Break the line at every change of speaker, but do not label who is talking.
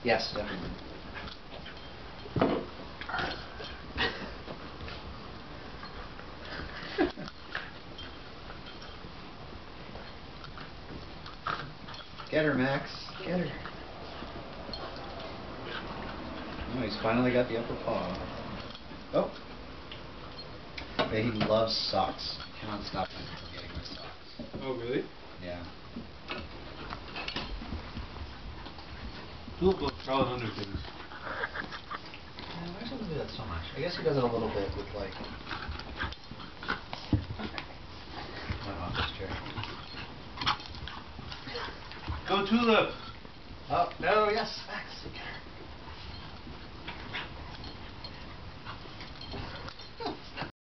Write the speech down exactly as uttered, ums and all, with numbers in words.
Yes, definitely. Get her, Max. Get her. Oh, he's finally got the upper paw. Oh. Yeah, he loves socks. He cannot stop him from getting my socks.
Oh, really?
Yeah.
Tulip will crawl under things.
Yeah, Max doesn't do that so much. I guess he does it a little bit with, like, my office chair.
Go Tulip!
Oh, no, yes, Max.